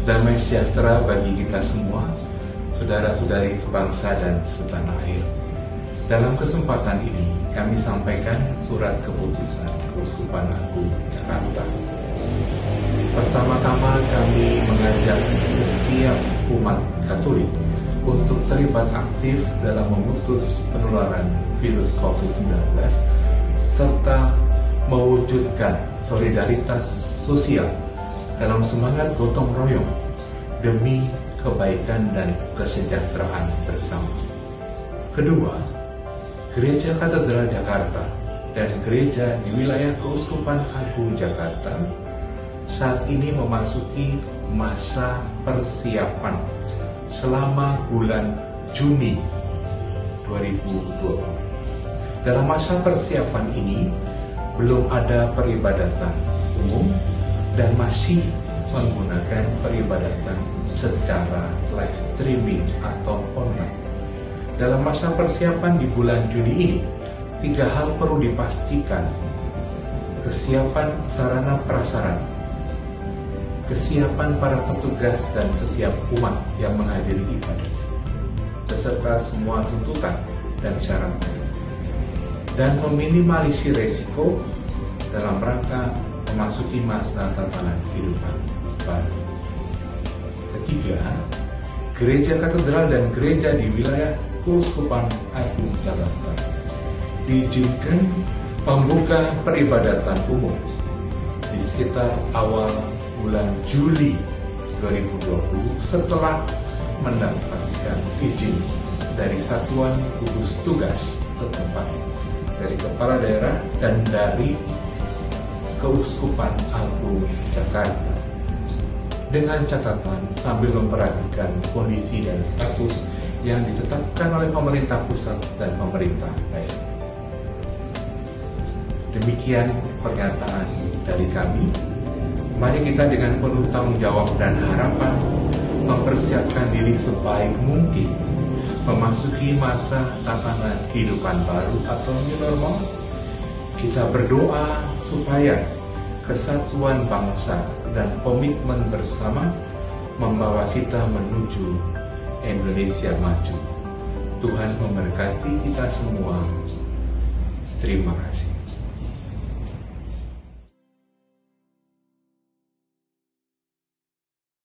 Damai sejahtera bagi kita semua, saudara-saudari sebangsa dan setanah air. Dalam kesempatan ini, kami sampaikan surat keputusan Keuskupan Agung Jakarta. Pertama-tama kami mengajak setiap umat Katolik untuk terlibat aktif dalam memutus penularan virus COVID-19 serta mewujudkan solidaritas sosial dalam semangat gotong royong demi kebaikan dan kesejahteraan bersama. Kedua, Gereja Katedral Jakarta dan gereja di wilayah Keuskupan Agung Jakarta saat ini memasuki masa persiapan selama bulan Juni 2020. Dalam masa persiapan ini belum ada peribadatan umum dan masih menggunakan peribadatan secara live streaming atau online. Dalam masa persiapan di bulan Juni ini, 3 hal perlu dipastikan: kesiapan sarana prasarana, kesiapan para petugas dan setiap umat yang menghadiri ibadah, beserta semua tuntutan dan syaratnya, dan meminimalisir resiko dalam rangka memasuki masa tatanan kehidupan baru. Ketiga, Gereja Katedral dan gereja di wilayah Keuskupan Agung Jakarta diizinkan membuka peribadatan umum di sekitar awal bulan Juli 2020 setelah mendapatkan izin dari Satuan Gugus Tugas setempat, dari Kepala Daerah dan dari Keuskupan Agung Jakarta, dengan catatan sambil memperhatikan kondisi dan status yang ditetapkan oleh pemerintah pusat dan pemerintah daerah. Demikian pernyataan dari kami. Mari kita dengan penuh tanggung jawab dan harapan mempersiapkan diri sebaik mungkin memasuki masa tatanan kehidupan baru atau new normal. Kita berdoa supaya kesatuan bangsa dan komitmen bersama membawa kita menuju Indonesia maju. Tuhan memberkati kita semua. Terima kasih.